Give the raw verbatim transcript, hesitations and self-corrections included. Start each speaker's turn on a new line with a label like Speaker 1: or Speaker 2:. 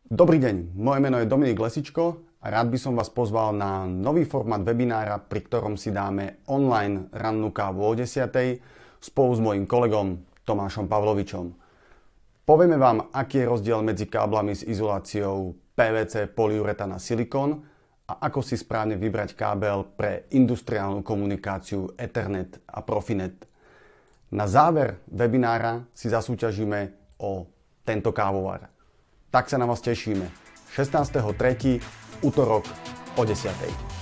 Speaker 1: Dobrý deň, moje meno je Dominik Lesičko a rád by som vás pozval na nový formát webinára, pri ktorom si dáme online rannú kávu o desiatej spolu s mojím kolegom Tomášom Pavlovičom. Povieme vám, aký je rozdiel medzi káblami s izoláciou pé vé cé, polyuretán a silikón a ako si správne vybrať kábel pre industriálnu komunikáciu Ethernet a Profinet. Na záver webinára si zasúťažíme o tento kávovar. Tak sa na vás tešíme. šestnásteho tretieho v útorok o desiatej.